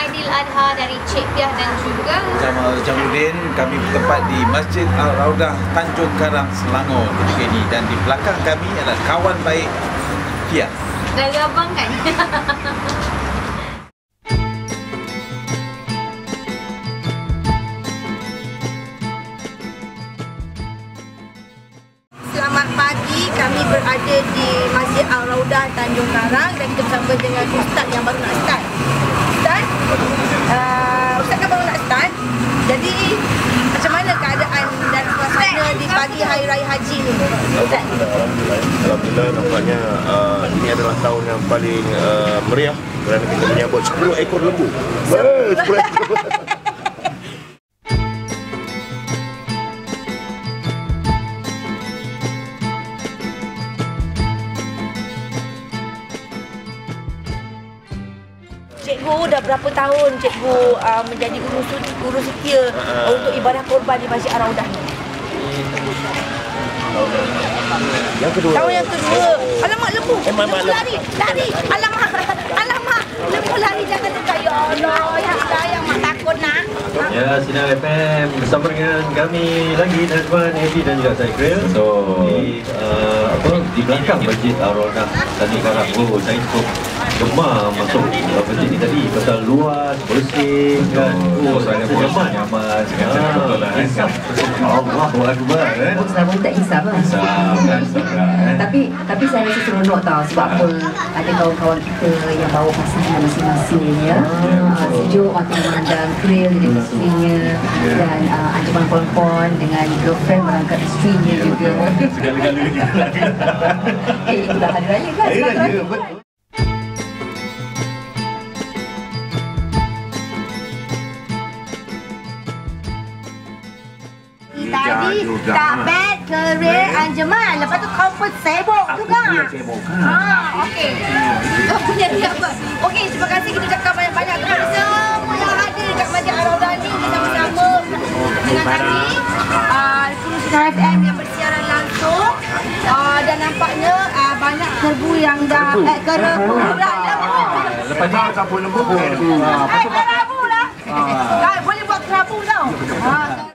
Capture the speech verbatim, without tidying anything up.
Aidiladha dari Cik Piah dan juga Jamal Jamuddin. Kami bertempat di Masjid Al-Raudah Tanjung Karang, Selangor ketika ini, dan di belakang kami adalah kawan baik Piah. dah abang kan. Selamat pagi, kami berada di Masjid Al-Raudah Tanjung Karang dan kita bersama dengan Ustaz yang baru nak start. Ustaz, uh, Ustaz kan baru nak start. Jadi macam mana keadaan dan suasana di pagi Hari Raya Haji ni? Ustaz? Alhamdulillah, Alhamdulillah nampaknya uh, ini adalah tahun yang paling uh, meriah kerana kita menyambut sepuluh ekor lembu. sepuluh ekor. Cikgu dah berapa tahun cikgu uh, menjadi guru, guru setia uh, untuk ibadah korban di Masjid Al-Raudah ni? Yang kedua. Tahun yang kedua. Alamak lembu. Eh, mak, lembu mak, lari, lari. Alamak. Alamak. Lembu lari jangan dekat. Ya Allah, ya sayang mak takut nak. Ya, Sinar F M bersama dengan kami lagi Nazman, Eddie dan juga saya Grill. So, di uh, apa di belakang Masjid Al-Raudah Tanjung Karang. Oh, saya cukup gemar masuk uh, masjid ni tadi pasal luas, bersih kan. Oh, sangat nyaman. Nyaman sangat betul lah. Allahu Akbar kan. Oh, saya pun tak hisap lah. Hisap kan, hisap kan. Tapi tapi saya rasa seronok tau. Sebab apa? Ada kawan-kawan kita yang bawa pasangan masing-masing ya. Ah, sejuk waktu memandang grill dengan isterinya dan uh, anjuman pon-pon dengan girlfriend berangkat isterinya juga. Segala-galanya. Eh, itulah hari raya kan? Hari raya, Selamat betul. Tadi tak bad career anjuman. Lepas tu kau pun sibuk juga. Ah, okey. Kau punya dia apa? Okey, terima kasih kita cakap banyak-banyak kepada semua yang ada dekat Masjid Al-Raudah ni bersama-sama dengan kami. Ah, Kuru Sinar F M yang bersiaran langsung. Ah, dan nampaknya ah, banyak kerbu yang dah eh, kerbu lah lembu. Lepas ni kita pun lembu. Eh, kerabu lah. Ah, boleh buat kerabu tau. Ah,